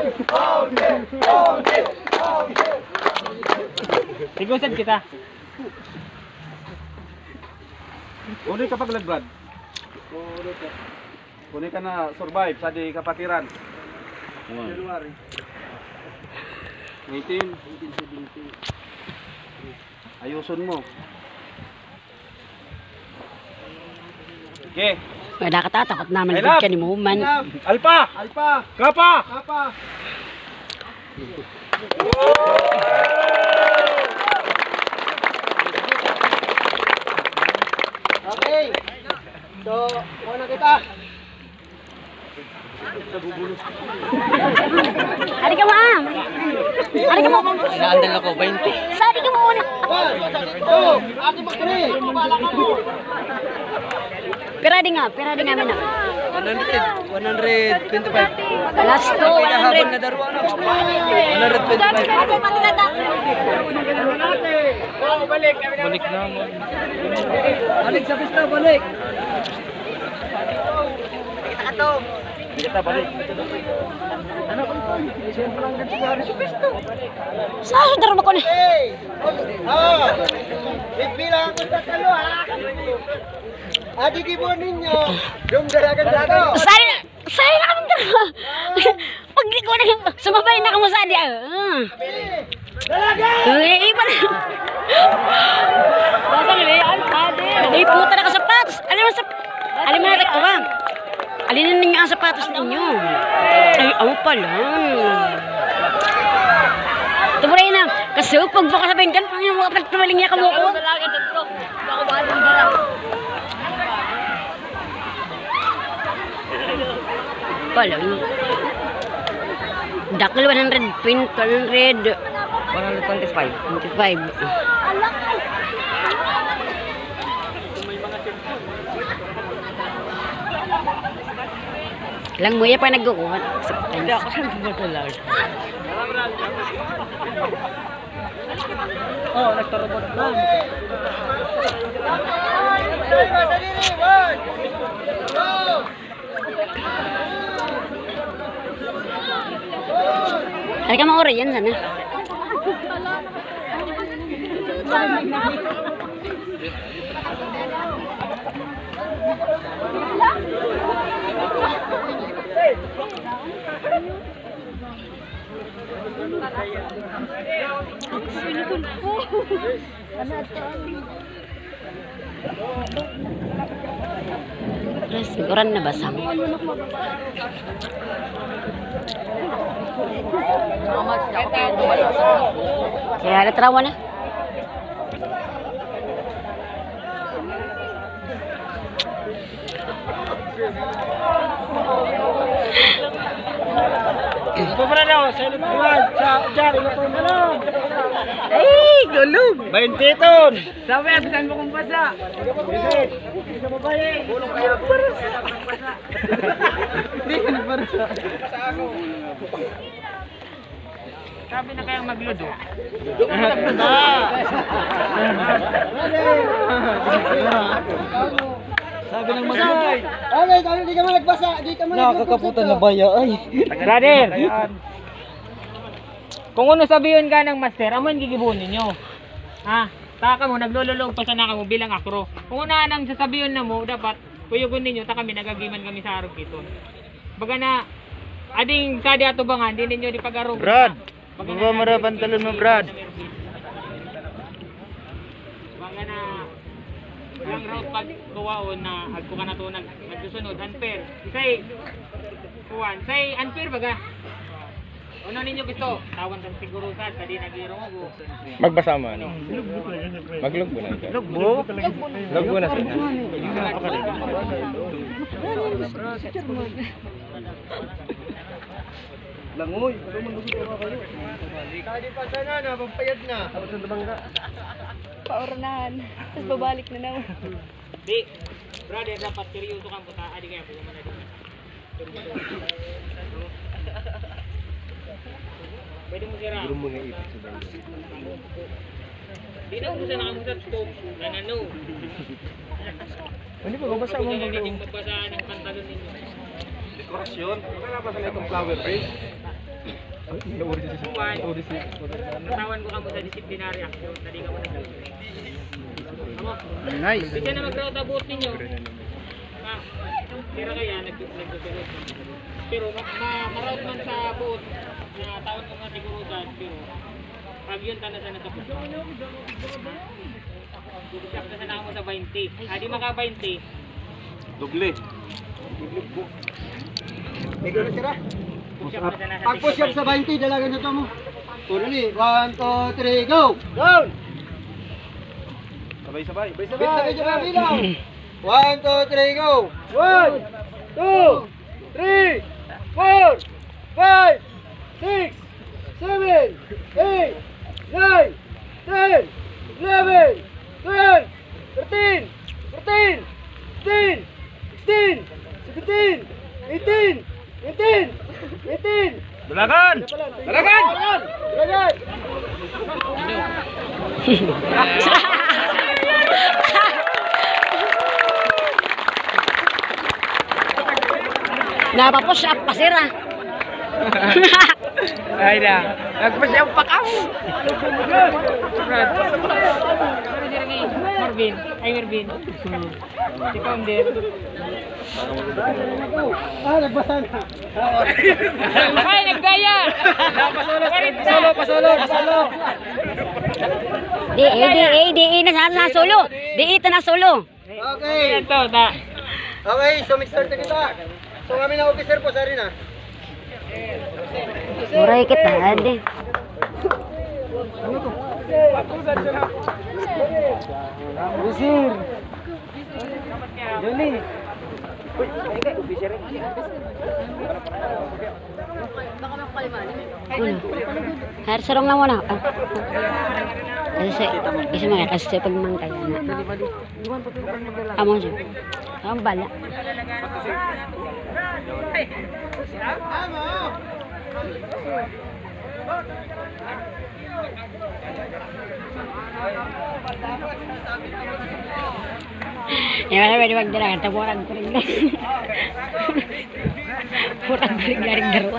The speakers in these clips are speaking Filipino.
Tigusan kita. Uni kapag Brad. Uni ka na survive sa di kapatiran. January. 1870. Ayuson mo. Okay. Wala ka tatakot naman ligid ka ni mo man. Alpa! Kapa! Okay. So, muna kita. Ari ka ma'am. Ari ka mo. Naandal ako 20. Sari ka mo una. Ate Magpre. Piradi nga mina. 125. Last to 100. Na daruan ako. 125. Balik na mo. Balik sa pista, balik. Kita balik. Sa daro ko ni. Bibilang ko sa talo ha. Adi gibon ninyo. Yung daragan dito. Sari na kami daro. Pag di ko na sumabay na kamo sa adi. Dalaga! Iba na. Basta nila ang adi. Ay puta na ka sapatos. Alim mo na takawang. Alinin ninyo ang sapatos ninyo. Ay, pala. Ito mo rin na. Kasi pag baka sabihin ka, pang yung mga pagtumaling niya kamo ko. Pala. Dakil 100, pin 100. 125. 25. Lang mo ya pa nagkukuha. Hindi ako sa tumatulog. Oh, nagtarobot na. Hari ka maori yan sana. Terus siguran na basang. Kaya ada trauma na. Pumara na sa ilutuan. Sa dyan, ilutuan na lang. Ay, gulog. 20 ton. Sabi, abisan mo kung basa. Bisit. Sa babae. Bulong kaya ako. Hindi ka nagbarasa. Sabi na kayang magludo. Sabi ng mga okay, kami di ka man nagbasa, di ka man Nakakaputan na baya ay. Brother. Kung ano sabihin ka ng master, amon gigibunin nyo. Ha? Taka mo, naglululog pa sana ka mo bilang akro. Kung una nang sasabihin na mo, dapat kuyugon ninyo, ta kami nagagiman kami sa arog ito. Baga na, ading kadi ato ba nga, hindi ninyo di pag-arog. Brad, baba mo ra pantalon mo, Brad. Baga na, walang route pag kuwaon na agko ka na to nagsusunod, unfair. Isay, kuwan, say unfair baga. Ano ninyo gusto? Tawan sa siguro sa di nagiro mo. Magbasa mo ano? Maglugbo na ito. Lugbo? Lugbo na sila. Langoy, pero manusog pa kayo. Kadi pa sana na, pampayad na. Tapos sa bangga. Pauranan. Tapos babalik na naman. Di, brother, dapat seryoso kang puta. Adi kaya puyo man na din. Pwede mo sira. Guru mo nga ipit sa bangga. Di na kung saan nakamusat stove. Nanano. Hindi pa babasa mo Hindi na magbasa ng pantalon ninyo. dekorasyon. Wala pa sa itong flower base. Natawan ko kamo sa disciplinary action. Dali ka mo na gawin. Nice. Bisa na mag-route abot ninyo. Pero kaya nagsusunod. Pero ma-route man sa boat na taon ko nga siguro dyan. Pero pag yun tana sana sa puso. Bubusyak na sana ako sa 20. Di maka 20. Doble. May gano'n sila. Bubusyak na sana sa Pag push up sa 20, dalagan nyo ito mo. Puro ni. 1, 2, 3, go! Down! Sabay-sabay. Sabay dyan ang bilang. 1, 2, 3, go! 1, 2, 3, 4, 5, 6, 7, 8, 9, 10, 11, 12, 13, 14, 15, 16, 17, 18, 19, 19. Dalagan! Dalagan! Dalagan! Napapos siya pasira. Ay na. Nagpasyang pa ka mo. Marvin. Ay Marvin. Si Comder. Nagbasa na. Ay, nagdaya! Pasolo. Di na solo. Di ito na solo. Okay. Ito, ta. Okay, so mag-start na kita. So kami na officer po, sorry na. Muray kita, ade. Officer. Johnny. Harus serong lang muna. Kasi isa mga kasi pagmangkay na. Amo siya. Ang bala. Ya kan pwede magdala ka tawaran ko rin. Purang garing garuan.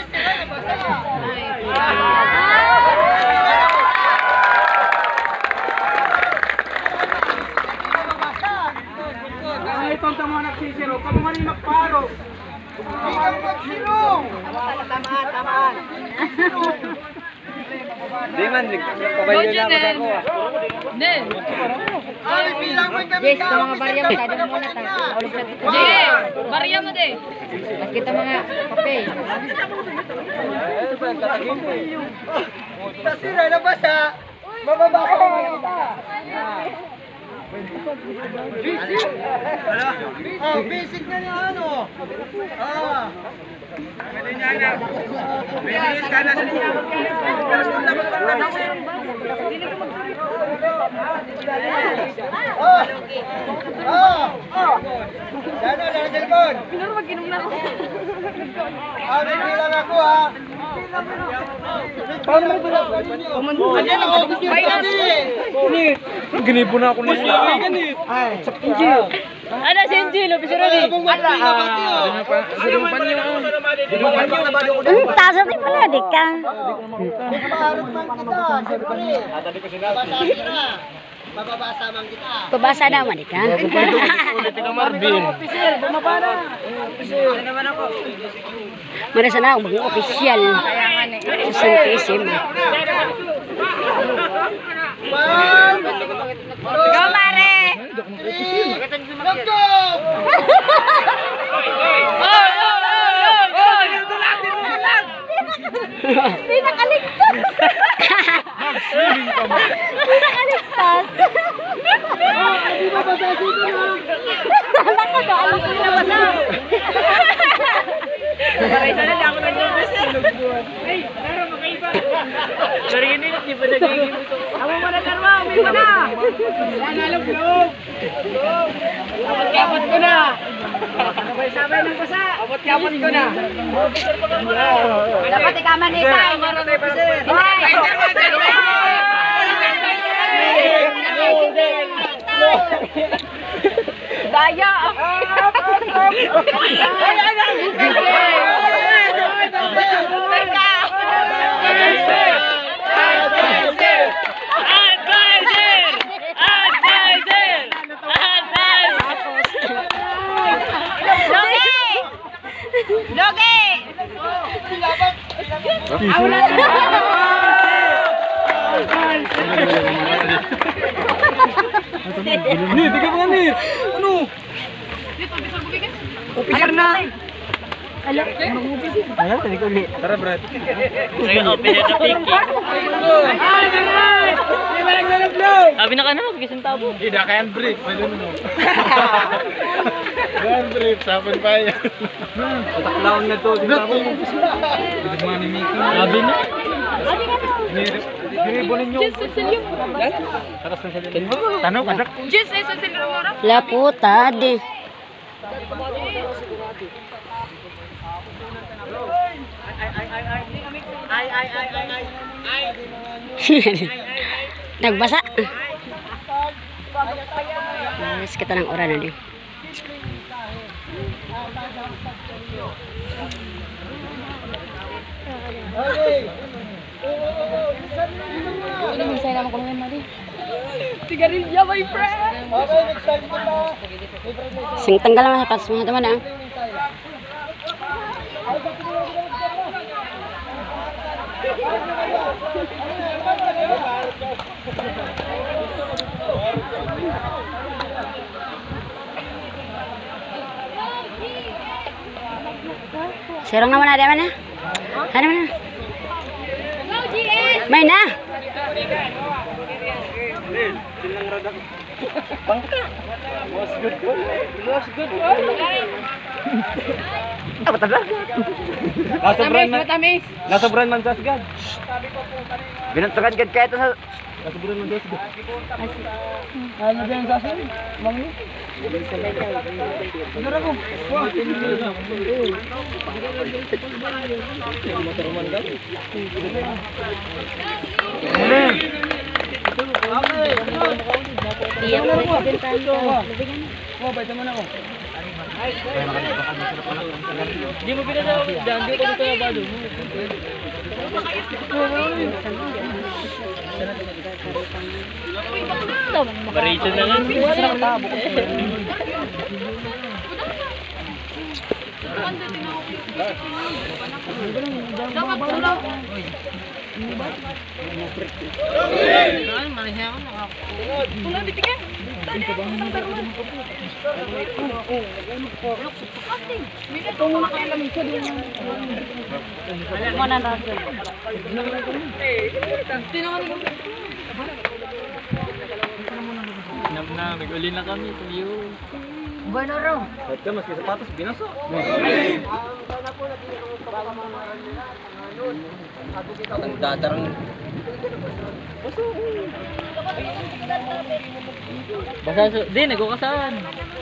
Ay, tonto mo nagsisiro. Kamu man yung magparo. Ikaw magsiro. Tamaan. Di man, nagpabayo na ako sa ako. Ay, bilang mo kami Yes, sa mga barya mo, tayo muna tayo. Barya mo de. Kita mga kape. Kasi lalabas ha. Mababasa mo kita. Basic na niya ano. Bilis ka na sa inyo. Pero kung dapat pa na Sana na cellphone. Pinuro mag-inom na ako. Bilang ako ha. Ginipo na ako nila. Ano si Angelo? Bisuro di. Tasa din pala, di ka. Maharap man kita. Siyempre. Mababasa man kita. Pabasa naman, di ka. Marvin. Marasa na ako maging opisyal. Sa SM. Go, Mare! Let's go! Hindi nakaligtas! Hindi nakaligtas! Hindi ba ba dito na? Alam ko to, alam ko na basa! Paray sana lang ako nag-nervous eh. Ay, naro makaiba. Pero yun yun, di ba nagiging ito? Amo mo na karma, umi mo na! Nanalog loob! Abot-kapot ko na! Sabay-sabay ng basa! Abot-kapot ko na! Dapat ikaman isa! Daya! Ni, tiga pa ni. Ano? Upikar na. Tara, Brad. Sabi na ka na, mag-isang tabo. Hindi, kaya brief. May mo. Kaya brief, sapon pa yan. Taklaon na to. Sabi na. Ginibonin nyo. Tanong, anak. Laputad. Nagbasa. Yes, kita ng oras na din. Okay. Sigarilya, my friend. Okay, next time kita. Sing tanggal naman sa patas mga teman ah. Serong naman ada mana? Ada mana? Main na. Apa tanda? Nasobran man sa asgad. Binantakan ka kahit sa Nasobran man sa asgad. Ano ba yung sasin? Mami? Di mo pinasa, danjo ko dito ba doon? Variation na nga. Na, mag-uli na kami. Tuyo. At ka, maski sapatos, binaso. Ang dadarang. Basta, di, nagkukasahan.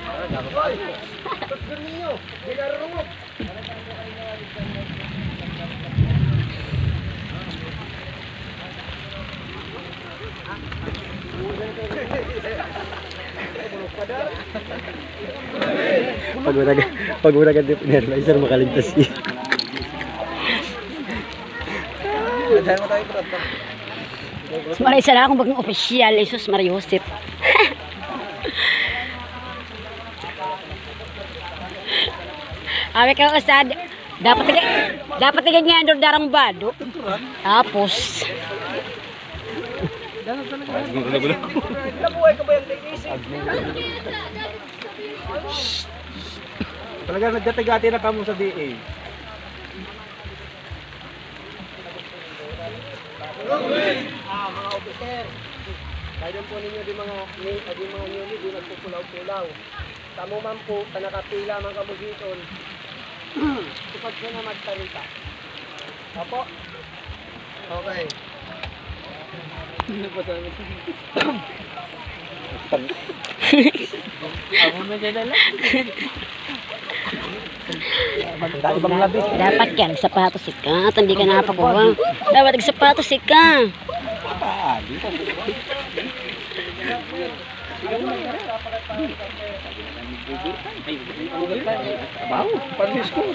Pag wala ka nebulizer, makaligtas siya. Maray sana akong bagong opisyal, Jesus Maria Josep. Awe ka usad, dapat tigay nga andor darang bado. Tapos Nabuhay ka ba yung technician? Talaga nagdatigati na kamo sa DA. Mga officer, kaya po ninyo di mga newly di nagpupulaw-pulaw. Tamo man po, nakapila man kamo dito. Tupad ko na magtarita. Opo. Okay. Ako na siya dala. dapat ka nagsapatos ka, hindi ka napakuha. Dapat nagsapatos ka. Panis ko.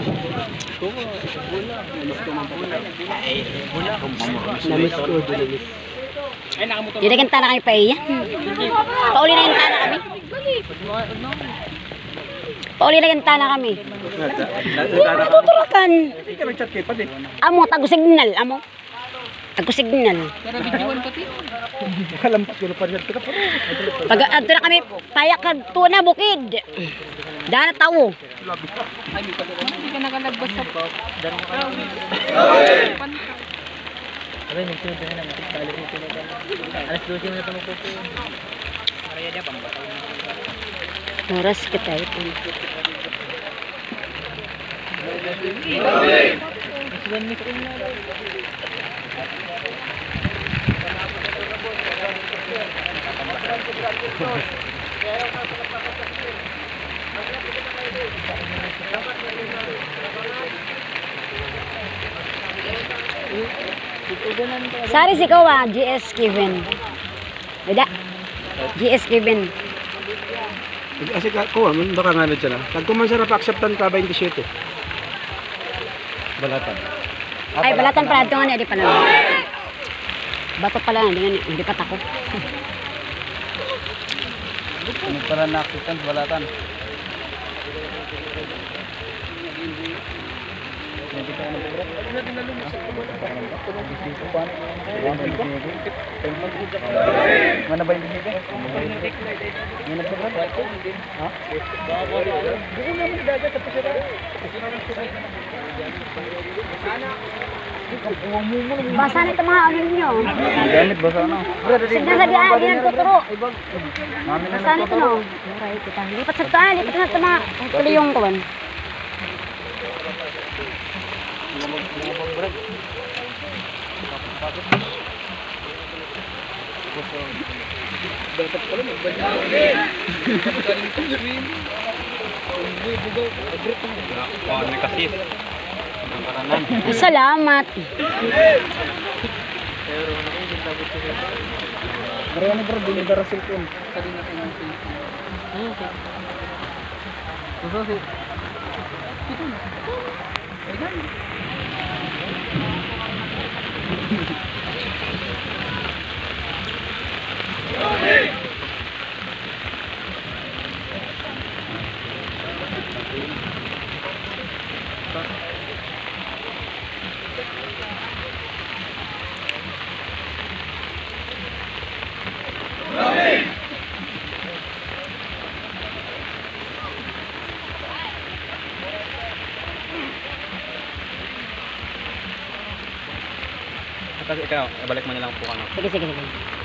Hindi kan tanah kami pa iyan. Pauli na yung tanah kami. Pauli na ganta na kami. Hindi mo natuturakan. Hindi ka nag-chat kay Pati. Amo, tago-signal. Amo. Tago-signal. Pero videoan pati. Kalampas ko na pa rin. Pag adto na kami, payak ka na bukid. Dana tawo. Hindi ka nakalabas sa pop. Darong ka lang. Aray, nagsunod na naman. Alas 12 mo na tumupupo. Araya niya, pambataw na. Oras kita ito. Mas 1 minute na lang. Saris ikaw GS Kevin. Beda. GS Kevin. Kasi ko, baka nga na dyan. Nagkuman sa acceptan ka 27. Balatan. Ay, balatan pala ito nga niya, di pa naman. Bato pala, hindi pa tako. Ano para na acceptance balatan? Mana ba yung bibig? Mana ba? Ha? Doon naman dagat tapos sila. Basa na ito mga ano ninyo. Gamit ba sa ano? Sige sa diyan, di nang tuturo. Basa na ito no. Right, kita. Lipat sa taan, lipat na ito mga tuloy yung kawan. Salamat. Marami bro, dinidara cellphone. Ikaw, balik mo na lang po ano. Sige.